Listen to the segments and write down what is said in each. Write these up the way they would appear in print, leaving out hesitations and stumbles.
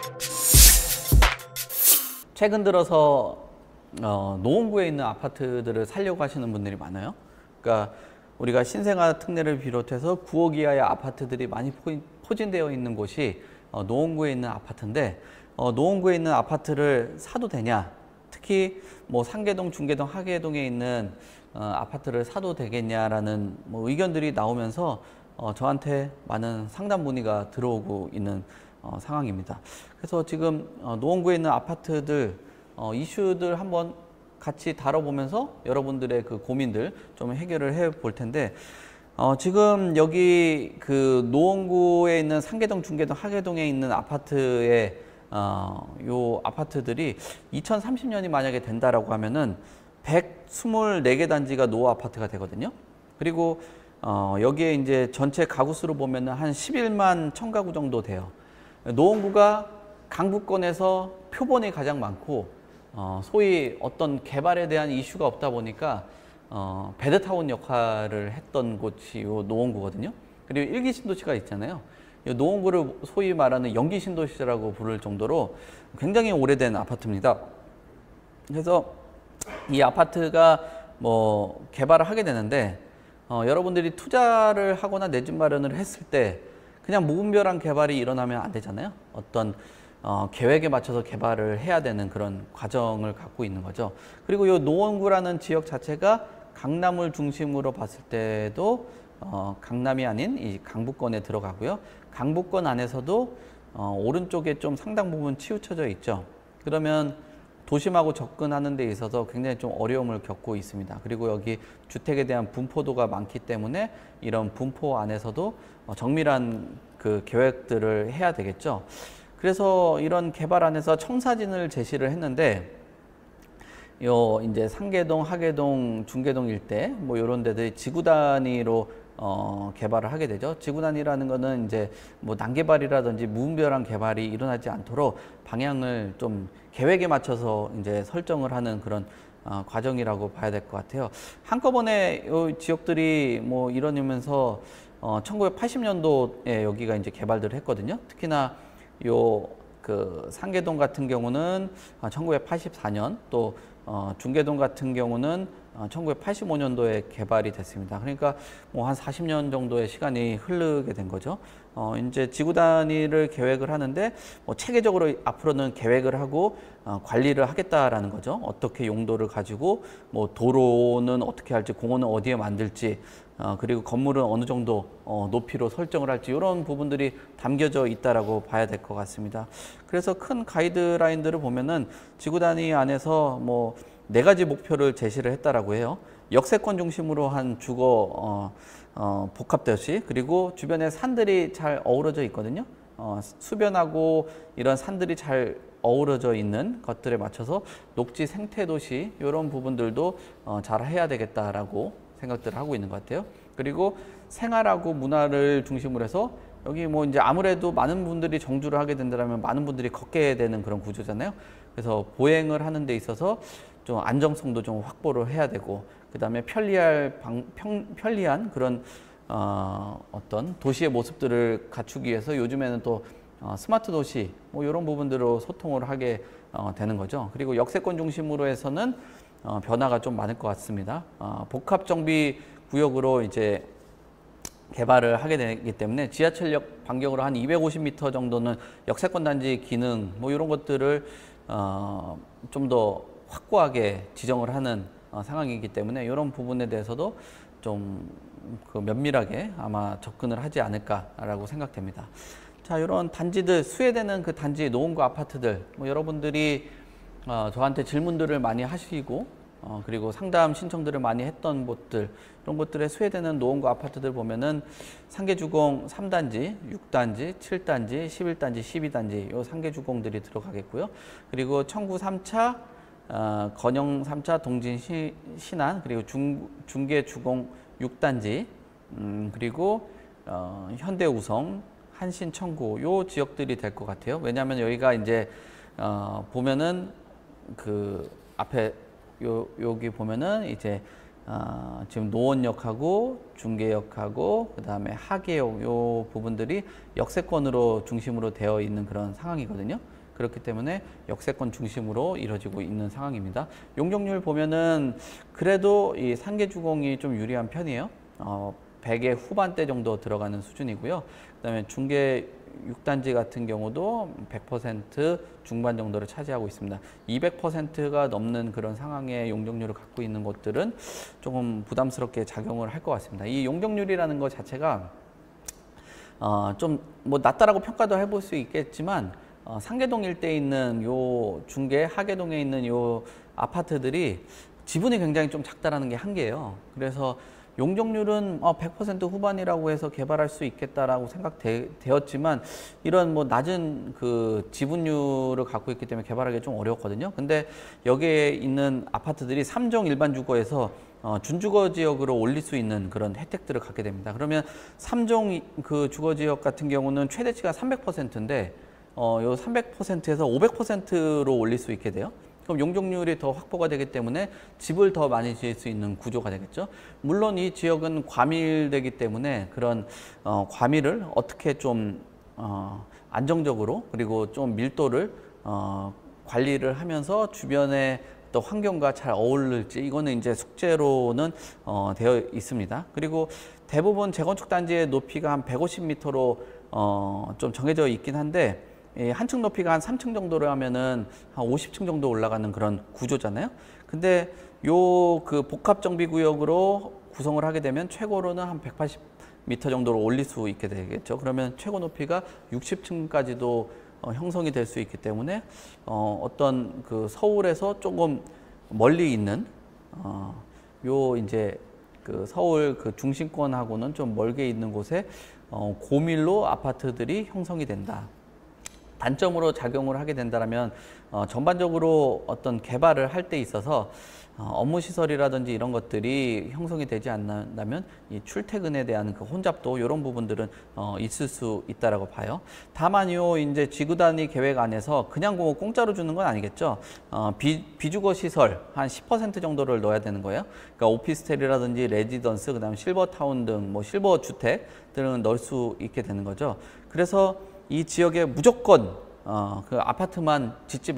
최근 들어서 노원구에 있는 아파트들을 살려고 하시는 분들이 많아요. 그러니까 우리가 신생아 특례를 비롯해서 9억 이하의 아파트들이 많이 포진되어 있는 곳이 노원구에 있는 아파트인데, 노원구에 있는 아파트를 사도 되냐, 특히 뭐 상계동, 중계동, 하계동에 있는 아파트를 사도 되겠냐라는 뭐 의견들이 나오면서 저한테 많은 상담 문의가 들어오고 있는 상황입니다. 그래서 지금 노원구에 있는 아파트들 이슈들 한번 같이 다뤄보면서 여러분들의 그 고민들 좀 해결을 해 볼 텐데, 지금 여기 그 노원구에 있는 상계동, 중계동, 하계동에 있는 아파트의 요 아파트들이 2030년이 만약에 된다라고 하면은 124개 단지가 노후 아파트가 되거든요. 그리고 여기에 이제 전체 가구 수로 보면은 한 11만 1000가구 정도 돼요. 노원구가 강북권에서 표본이 가장 많고, 소위 어떤 개발에 대한 이슈가 없다 보니까 배드타운 역할을 했던 곳이 요 노원구거든요. 그리고 일기 신도시가 있잖아요. 이 노원구를 소위 말하는 연기 신도시라고 부를 정도로 굉장히 오래된 아파트입니다. 그래서 이 아파트가 뭐 개발을 하게 되는데, 여러분들이 투자를 하거나 내 집 마련을 했을 때 그냥 무분별한 개발이 일어나면 안 되잖아요. 어떤 계획에 맞춰서 개발을 해야 되는 그런 과정을 갖고 있는 거죠. 그리고 이 노원구라는 지역 자체가 강남을 중심으로 봤을 때도 강남이 아닌 이 강북권에 들어가고요. 강북권 안에서도 오른쪽에 좀 상당 부분 치우쳐져 있죠. 그러면 도심하고 접근하는 데 있어서 굉장히 좀 어려움을 겪고 있습니다. 그리고 여기 주택에 대한 분포도가 많기 때문에 이런 분포 안에서도 정밀한 그 계획들을 해야 되겠죠. 그래서 이런 개발 안에서 청사진을 제시를 했는데, 요 이제 상계동, 하계동, 중계동 일대 뭐 이런 데들이 지구 단위로 개발을 하게 되죠. 지구 단위라는 거는 이제 뭐 난개발이라든지 무분별한 개발이 일어나지 않도록 방향을 좀 계획에 맞춰서 이제 설정을 하는 그런 과정이라고 봐야 될 것 같아요. 한꺼번에 이 지역들이 뭐 이러면서 1980년도에 여기가 이제 개발들을 했거든요. 특히나 요 그 상계동 같은 경우는 1984년, 또 중계동 같은 경우는 1985년도에 개발이 됐습니다. 그러니까 뭐 한 40년 정도의 시간이 흐르게 된 거죠. 이제 지구 단위를 계획을 하는데 뭐 체계적으로 앞으로는 계획을 하고 관리를 하겠다라는 거죠. 어떻게 용도를 가지고 뭐 도로는 어떻게 할지, 공원은 어디에 만들지, 그리고 건물은 어느 정도 높이로 설정을 할지, 이런 부분들이 담겨져 있다라고 봐야 될 것 같습니다. 그래서 큰 가이드라인들을 보면은 지구 단위 안에서 뭐 4가지 목표를 제시를 했다라고 해요. 역세권 중심으로 한 주거 복합도시, 그리고 주변에 산들이 잘 어우러져 있거든요. 수변하고 이런 산들이 잘 어우러져 있는 것들에 맞춰서 녹지 생태도시, 이런 부분들도 잘 해야 되겠다라고 생각들을 하고 있는 것 같아요. 그리고 생활하고 문화를 중심으로 해서 여기 뭐 이제 아무래도 많은 분들이 정주를 하게 된다면 많은 분들이 걷게 되는 그런 구조잖아요. 그래서 보행을 하는 데 있어서 좀 안정성도 좀 확보를 해야 되고, 그 다음에 편리한 그런 어떤 도시의 모습들을 갖추기 위해서 요즘에는 또 스마트 도시 뭐 이런 부분들로 소통을 하게 되는 거죠. 그리고 역세권 중심으로 해서는 변화가 좀 많을 것 같습니다. 복합 정비 구역으로 이제 개발을 하게 되기 때문에 지하철역 반경으로 한 250m 정도는 역세권 단지 기능 뭐 이런 것들을 좀 더 확고하게 지정을 하는 상황이기 때문에 이런 부분에 대해서도 좀 그 면밀하게 아마 접근을 하지 않을까라고 생각됩니다. 자, 이런 단지들, 수혜되는 그 단지 노원구 아파트들, 뭐 여러분들이 저한테 질문들을 많이 하시고 그리고 상담 신청들을 많이 했던 곳들, 이런 곳들에 수혜되는 노원구 아파트들 보면은 상계주공 3단지, 6단지, 7단지, 11단지, 12단지 요 상계주공들이 들어가겠고요. 그리고 청구 3차, 건영 3차, 동진 신안, 그리고 중계주공 6단지, 그리고 현대우성, 한신, 청구 요 지역들이 될 것 같아요. 왜냐하면 여기가 이제 보면은 그 앞에 여기 보면은 이제 지금 노원역하고 중계역하고 그다음에 하계역 요 부분들이 역세권으로 중심으로 되어 있는 그런 상황이거든요. 그렇기 때문에 역세권 중심으로 이루어지고 있는 상황입니다. 용적률 보면은 그래도 이 상계주공이 좀 유리한 편이에요. 100의 후반대 정도 들어가는 수준이고요. 그다음에 중계 6단지 같은 경우도 100% 중반 정도를 차지하고 있습니다. 200%가 넘는 그런 상황의 용적률을 갖고 있는 곳들은 조금 부담스럽게 작용을 할 것 같습니다. 이 용적률이라는 것 자체가 좀 뭐 낮다라고 평가도 해볼 수 있겠지만 상계동 일대에 있는 요 중계 하계동에 있는 요 아파트들이 지분이 굉장히 좀 작다라는 게 한계예요. 그래서 용적률은 100% 후반이라고 해서 개발할 수 있겠다라고 생각되었지만 이런 뭐 낮은 그 지분율을 갖고 있기 때문에 개발하기 좀 어렵거든요. 근데 여기에 있는 아파트들이 3종 일반 주거에서 준주거 지역으로 올릴 수 있는 그런 혜택들을 갖게 됩니다. 그러면 3종 그 주거 지역 같은 경우는 최대치가 300%인데 요 300%에서 500%로 올릴 수 있게 돼요. 그럼 용적률이 더 확보가 되기 때문에 집을 더 많이 지을 수 있는 구조가 되겠죠. 물론 이 지역은 과밀되기 때문에 그런 과밀을 어떻게 좀 안정적으로 그리고 좀 밀도를 관리를 하면서 주변의 또 환경과 잘 어울릴지 이거는 이제 숙제로는 되어 있습니다. 그리고 대부분 재건축 단지의 높이가 한 150m로 좀 정해져 있긴 한데 한 층 높이가 한 3층 정도로 하면은 한 50층 정도 올라가는 그런 구조잖아요. 근데 요 그 복합 정비 구역으로 구성을 하게 되면 최고로는 한 180m 정도로 올릴 수 있게 되겠죠. 그러면 최고 높이가 60층까지도 형성이 될 수 있기 때문에 어떤 그 서울에서 조금 멀리 있는 요 이제 그 서울 그 중심권하고는 좀 멀게 있는 곳에 고밀로 아파트들이 형성이 된다. 단점으로 작용을 하게 된다면 전반적으로 어떤 개발을 할 때 있어서 업무 시설이라든지 이런 것들이 형성이 되지 않는다면 이 출퇴근에 대한 그 혼잡도 이런 부분들은 있을 수 있다라고 봐요. 다만 요 이제 지구 단위 계획 안에서 그냥 뭐 공짜로 주는 건 아니겠죠. 비주거 시설 한 10% 정도를 넣어야 되는 거예요. 그러니까 오피스텔이라든지 레지던스, 그다음에 실버타운 등 뭐 실버 주택 등은 넣을 수 있게 되는 거죠. 그래서 이 지역에 무조건 그 아파트만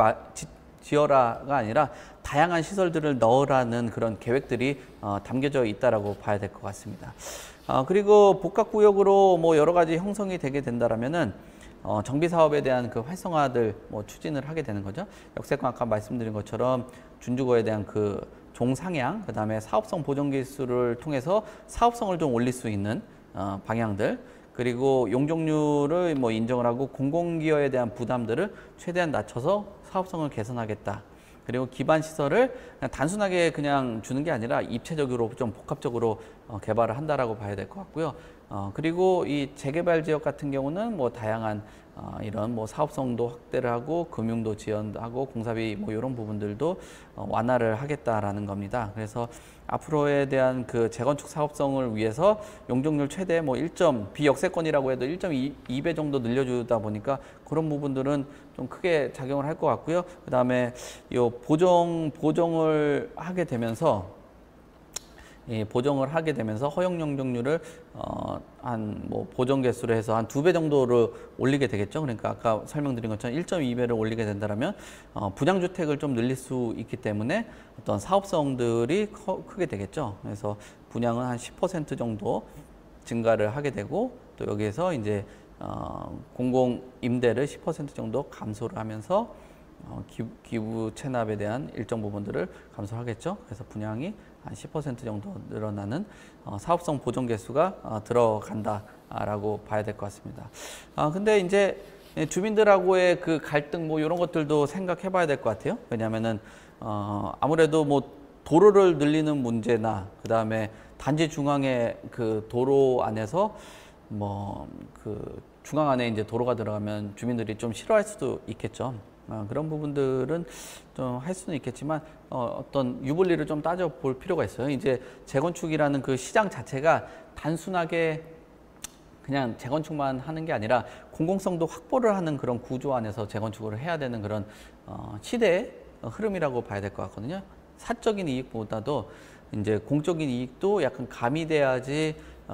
지어라가 아니라 다양한 시설들을 넣으라는 그런 계획들이 담겨져 있다라고 봐야 될 것 같습니다. 그리고 복합구역으로 뭐 여러 가지 형성이 되게 된다라면은 정비 사업에 대한 그 활성화들 뭐 추진을 하게 되는 거죠. 역세권 아까 말씀드린 것처럼 준주거에 대한 그 종상향, 그다음에 사업성 보정 기술을 통해서 사업성을 좀 올릴 수 있는 방향들. 그리고 용적률을 뭐 인정을 하고 공공기여에 대한 부담들을 최대한 낮춰서 사업성을 개선하겠다. 그리고 기반 시설을 그냥 단순하게 그냥 주는 게 아니라 입체적으로 좀 복합적으로 개발을 한다라고 봐야 될 것 같고요. 그리고 이 재개발 지역 같은 경우는 뭐 다양한 이런 뭐 사업성도 확대를 하고 금융도 지원하고 공사비 뭐 이런 부분들도 완화를 하겠다라는 겁니다. 그래서 앞으로에 대한 그 재건축 사업성을 위해서 용적률 최대 뭐 1점 비역세권이라고 해도 1.2배 정도 늘려주다 보니까 그런 부분들은 좀 크게 작용을 할 것 같고요. 그다음에 요 보정을 하게 되면서 보정을 하게 되면서 허용 용적률을 한 뭐 보정 개수로 해서 한 2배 정도를 올리게 되겠죠. 그러니까 아까 설명드린 것처럼 1.2배를 올리게 된다면 분양 주택을 좀 늘릴 수 있기 때문에 어떤 사업성들이 크게 되겠죠. 그래서 분양은 한 10% 정도 증가를 하게 되고 또 여기에서 이제 공공 임대를 10% 정도 감소를 하면서 기부 체납에 대한 일정 부분들을 감소하겠죠. 그래서 분양이 한 10% 정도 늘어나는 사업성 보정 개수가 들어간다라고 봐야 될 것 같습니다. 근데 이제 주민들하고의 그 갈등 뭐 이런 것들도 생각해 봐야 될 것 같아요. 왜냐하면은 아무래도 뭐 도로를 늘리는 문제나 그 다음에 단지 중앙에 그 도로 안에서 뭐 그 중앙 안에 이제 도로가 들어가면 주민들이 좀 싫어할 수도 있겠죠. 그런 부분들은 좀 할 수는 있겠지만 어떤 유불리를 좀 따져볼 필요가 있어요. 이제 재건축이라는 그 시장 자체가 단순하게 그냥 재건축만 하는 게 아니라 공공성도 확보를 하는 그런 구조 안에서 재건축을 해야 되는 그런 시대의 흐름이라고 봐야 될 것 같거든요. 사적인 이익보다도 이제 공적인 이익도 약간 가미돼야지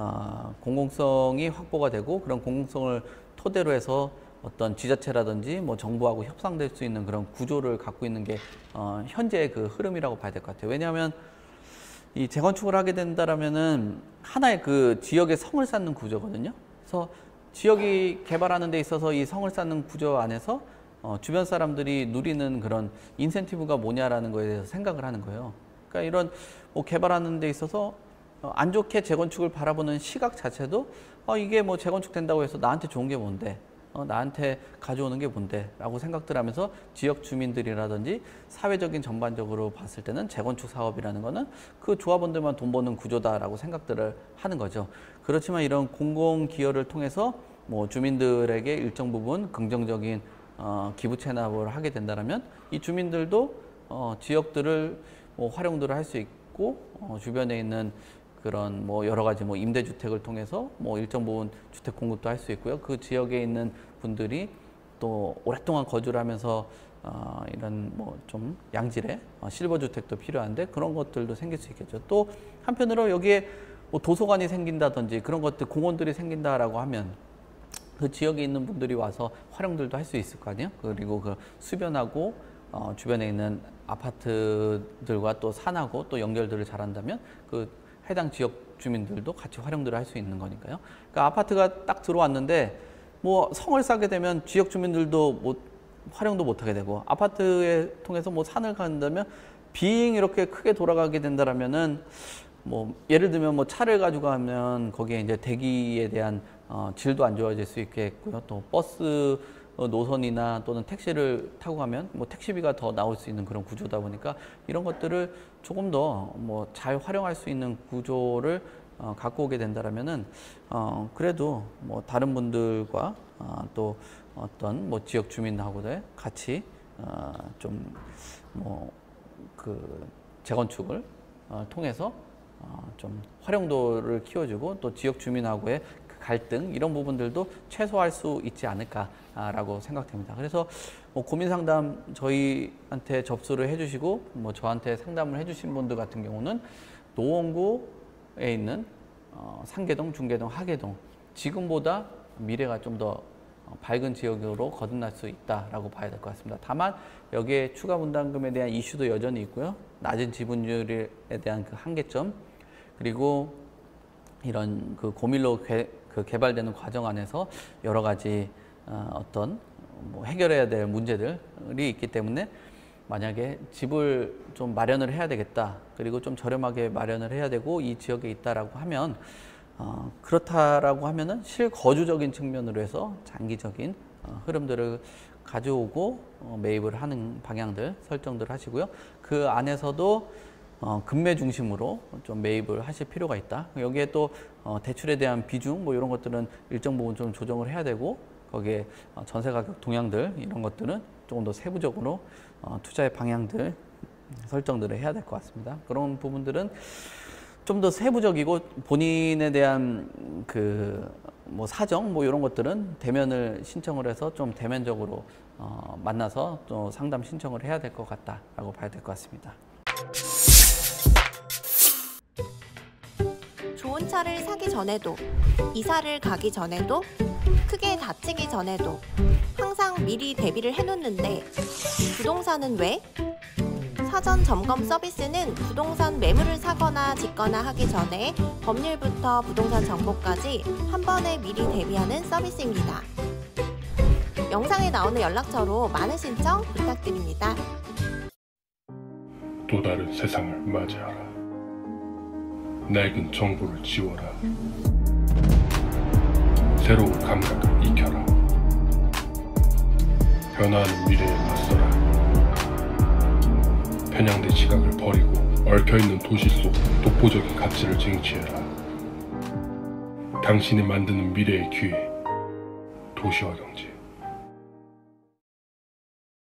공공성이 확보가 되고, 그런 공공성을 토대로 해서 어떤 지자체라든지 뭐 정부하고 협상될 수 있는 그런 구조를 갖고 있는 게 현재의 그 흐름이라고 봐야 될 것 같아요. 왜냐하면 이 재건축을 하게 된다라면은 하나의 그 지역의 성을 쌓는 구조거든요. 그래서 지역이 개발하는 데 있어서 이 성을 쌓는 구조 안에서 주변 사람들이 누리는 그런 인센티브가 뭐냐라는 거에 대해서 생각을 하는 거예요. 그러니까 이런 뭐 개발하는 데 있어서 안 좋게 재건축을 바라보는 시각 자체도 이게 뭐 재건축 된다고 해서 나한테 좋은 게 뭔데, 나한테 가져오는 게 뭔데 라고 생각들 하면서 지역 주민들이라든지 사회적인 전반적으로 봤을 때는 재건축 사업이라는 거는 그 조합원들만 돈 버는 구조다라고 생각들을 하는 거죠. 그렇지만 이런 공공기여를 통해서 뭐 주민들에게 일정 부분 긍정적인 기부 체납을 하게 된다면 이 주민들도 지역들을 뭐 활용들을 할 수 있고, 주변에 있는 그런 뭐 여러 가지 뭐 임대주택을 통해서 뭐 일정 부분 주택 공급도 할 수 있고요. 그 지역에 있는 분들이 또 오랫동안 거주를 하면서 이런 뭐 좀 양질의 실버 주택도 필요한데 그런 것들도 생길 수 있겠죠. 또 한편으로 여기에 뭐 도서관이 생긴다든지 그런 것들, 공원들이 생긴다라고 하면 그 지역에 있는 분들이 와서 활용들도 할 수 있을 거 아니에요. 그리고 그 수변하고 주변에 있는 아파트들과 또 산하고 또 연결들을 잘한다면 그 해당 지역 주민들도 같이 활용들을 할 수 있는 거니까요. 그러니까 아파트가 딱 들어왔는데 뭐 성을 쌓게 되면 지역 주민들도 뭐 활용도 못하게 되고, 아파트에 통해서 뭐 산을 간다면 빙 이렇게 크게 돌아가게 된다라면은 뭐 예를 들면 뭐 차를 가지고 가면 거기에 이제 대기에 대한 질도 안 좋아질 수 있겠고요. 또 버스 노선이나 또는 택시를 타고 가면 뭐 택시비가 더 나올 수 있는 그런 구조다 보니까 이런 것들을 조금 더 뭐 잘 활용할 수 있는 구조를 갖고 오게 된다라면은 그래도 뭐 다른 분들과 또 어떤 뭐 지역 주민하고도 같이 좀 뭐 그 재건축을 통해서 좀 활용도를 키워주고 또 지역 주민하고의 그 갈등 이런 부분들도 최소화할 수 있지 않을까라고 생각됩니다. 그래서 뭐 고민 상담 저희한테 접수를 해주시고 뭐 저한테 상담을 해주신 분들 같은 경우는 노원구에 있는 상계동, 중계동, 하계동 지금보다 미래가 좀 더 밝은 지역으로 거듭날 수 있다라고 봐야 될 것 같습니다. 다만 여기에 추가 분담금에 대한 이슈도 여전히 있고요. 낮은 지분율에 대한 그 한계점, 그리고 이런 그 고밀로 개발되는 과정 안에서 여러 가지 어떤 뭐 해결해야 될 문제들이 있기 때문에 만약에 집을 좀 마련을 해야 되겠다, 그리고 좀 저렴하게 마련을 해야 되고 이 지역에 있다라고 하면 그렇다라고 하면은 실거주적인 측면으로 해서 장기적인 흐름들을 가져오고 매입을 하는 방향들 설정들 하시고요. 그 안에서도 급매 중심으로 좀 매입을 하실 필요가 있다. 여기에 또 대출에 대한 비중 뭐 이런 것들은 일정 부분 좀 조정을 해야 되고, 거기에 전세 가격 동향들 이런 것들은 조금 더 세부적으로 투자의 방향들 설정들을 해야 될 것 같습니다. 그런 부분들은 좀 더 세부적이고 본인에 대한 그 뭐 사정 뭐 이런 것들은 대면을 신청을 해서 좀 대면적으로 만나서 또 상담 신청을 해야 될 것 같다라고 봐야 될 것 같습니다. 좋은 차를 사기 전에도, 이사를 가기 전에도, 크게 다치기 전에도 항상 미리 대비를 해놓는데 부동산은 왜? 사전 점검 서비스는 부동산 매물을 사거나 짓거나 하기 전에 법률부터 부동산 정보까지 한 번에 미리 대비하는 서비스입니다. 영상에 나오는 연락처로 많은 신청 부탁드립니다. 또 다른 세상을 맞이하라. 낡은 정보를 지워라. 새로운 감각을 익혀라. 변화하는 미래에 맞서라. 편향된 시각을 버리고 얽혀있는 도시 속 독보적인 가치를 쟁취해라. 당신이 만드는 미래의 기회, 도시화 경제.